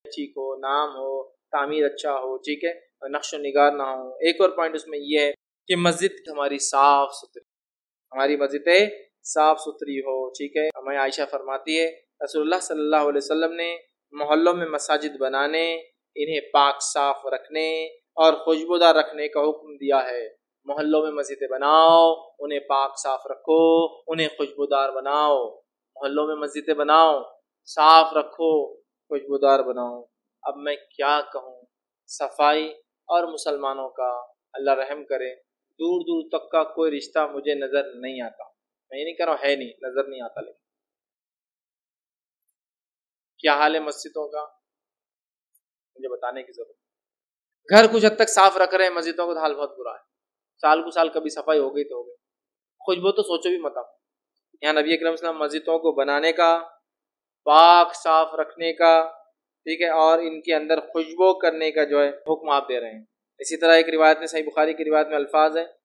ٹھیک ہو، نام ہو، تعمیر اچھا ہو، ٹھیک ہے، نقش و نگار نہ ہو۔ ایک اور پوائنٹ اس میں یہ ہے کہ مسجد ہماری صاف ستھری، ہماری مسجدیں صاف ستھری ہو، ٹھیک ہے۔ ہمیں عائشہ فرماتی ہے رسول اللہ صلی اللہ علیہ وسلم نے محلوں میں مساجد بنانے، انہیں پاک صاف رکھنے اور خوشبودار رکھنے کا حکم دیا ہے۔ محلوں میں مسجدیں بناؤ، انہیں پاک صاف رکھو، انہیں خوشبودار بناؤ۔ محلوں میں مسجدیں بناؤ، صاف رکھو، خوشبودار بناؤ۔ اب میں کیا کہوں، صفائی اور مسلمانوں کا اللہ رحم کرے دور دور تک کا کوئی رشتہ مجھے نظر نہیں آتا۔ میں یہ نہیں کہہ رہا ہوں ہے نہیں، نظر نہیں آتا، لیکن کیا حال ہے مسجدوں کا مجھے بتانے کی ضرورت ہے۔ گھر کچھ حد تک صاف رکھ رہے ہیں، مسجدوں کا حال بہت برا ہے۔ سال کو سال کبھی صفائی ہو گئی تو ہو گئی، خوشبو تو سوچو بھی مت آپ۔ یہاں نبی اکرم صلی اللہ علیہ وسلم مسجدوں کو بنانے کا، پاک صاف رکھنے کا، ٹھیک ہے، اور ان کے اندر خوشبو کرنے کا جو ہے حکم آپ دے رہے ہیں۔ اسی طرح ایک روایت میں، صحیح بخاری کی روایت میں الفاظ ہیں